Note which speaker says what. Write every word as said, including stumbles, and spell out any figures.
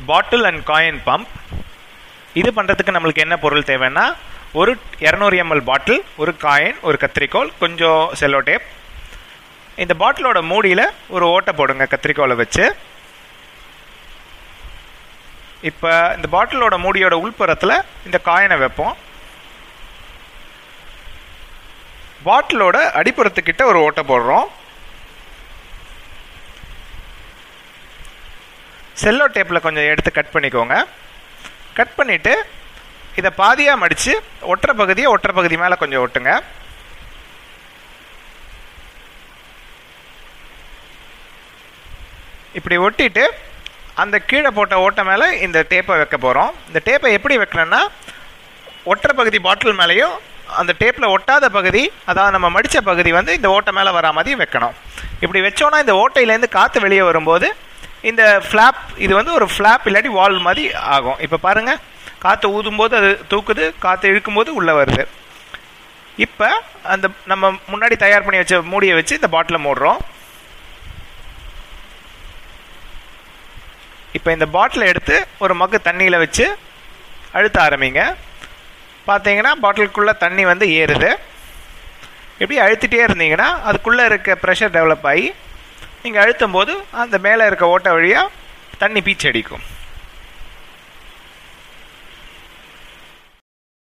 Speaker 1: Bottle and coin pump. இது பண்ணுறதுக்கு நம்மளுக்கு என்ன பொருள் தேவைன்னா, ஒரு இரநூறு எம்எல் பாட்டில், ஒரு காயின், ஒரு கத்திரிக்கோல், கொஞ்சம் செல்லோ டேப். இந்த பாட்டிலோட மூடியில் ஒரு ஓட்டை போடுங்க கத்திரிக்கோலை வச்சு. இப்போ இந்த பாட்டிலோட மூடியோட உள்புறத்தில் இந்த காயினை வைப்போம். பாட்டிலோட அடிப்புறத்துக்கிட்ட ஒரு ஓட்டை போடுறோம். செல்லோ டேப்பில் கொஞ்சம் எடுத்து கட் பண்ணிக்கோங்க. கட் பண்ணிவிட்டு இதை பாதியாக மடித்து ஒற்றை பகுதியை ஒற்றை பகுதி மேலே கொஞ்சம் ஒட்டுங்க. இப்படி ஒட்டிட்டு அந்த கீழே போட்ட ஓட்டை மேலே இந்த டேப்பை வைக்க போகிறோம். இந்த டேப்பை எப்படி வைக்கணும்னா, ஒற்றை பகுதி பாட்டில் மேலேயும் அந்த டேப்பில் ஒட்டாத பகுதி, அதாவது நம்ம மடித்த பகுதி வந்து இந்த ஓட்டை மேலே வரா மாதிரி வைக்கணும். இப்படி வச்சோன்னா இந்த ஓட்டையிலேருந்து காற்று வெளியே வரும்போது இந்த ஃப்ளாப், இது வந்து ஒரு ஃப்ளாப் இல்லாட்டி வால் மாதிரி ஆகும். இப்போ பாருங்கள், காற்று ஊதும்போது அது தூக்குது, காற்று இழுக்கும்போது உள்ளே வருது. இப்போ அந்த நம்ம முன்னாடி தயார் பண்ணி வச்ச மூடியை வச்சு இந்த பாட்டிலை மூடுறோம். இப்போ இந்த பாட்டிலை எடுத்து ஒரு மக்கு தண்ணியில் வச்சு அழுத்த ஆரம்பிங்க. பார்த்தீங்கன்னா பாட்டிலுக்குள்ளே தண்ணி வந்து ஏறுது. இப்படி அழுத்திட்டே இருந்தீங்கன்னா அதுக்குள்ளே இருக்க ப்ரெஷர் டெவலப் ஆகி நீங்கள் அழுத்தும் போது அந்த மேலே இருக்க ஓட்டை வழியாக தண்ணி பீச்சு அடிக்கும்.